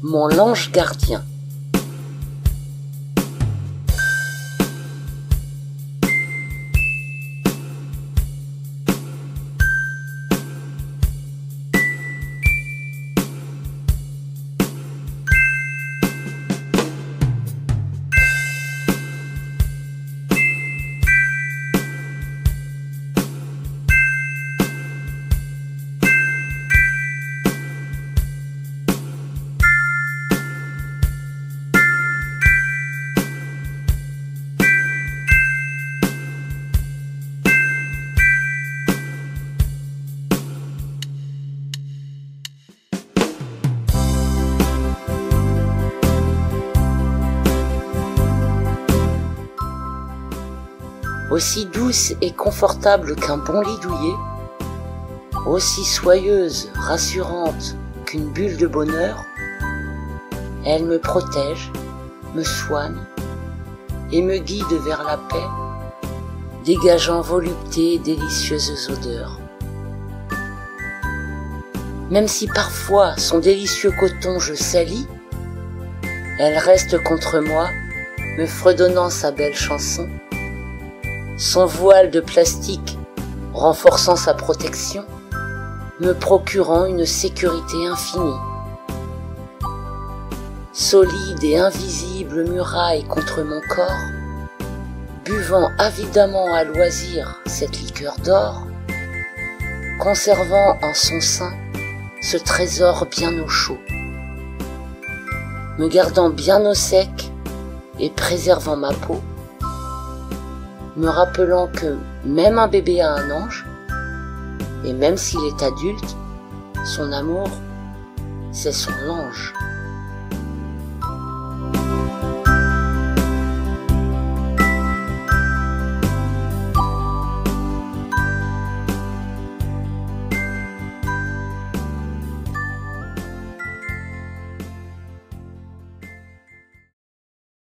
mon ange gardien. Aussi douce et confortable qu'un bon lit douillet, aussi soyeuse, rassurante qu'une bulle de bonheur, elle me protège, me soigne et me guide vers la paix, dégageant volupté et délicieuses odeurs. Même si parfois son délicieux coton je salis, elle reste contre moi, me fredonnant sa belle chanson, son voile de plastique renforçant sa protection, me procurant une sécurité infinie. Solide et invisible muraille contre mon corps, buvant avidement à loisir cette liqueur d'or, conservant en son sein ce trésor bien au chaud, me gardant bien au sec et préservant ma peau, me rappelant que même un bébé a un ange, et même s'il est adulte, son amour, c'est son ange.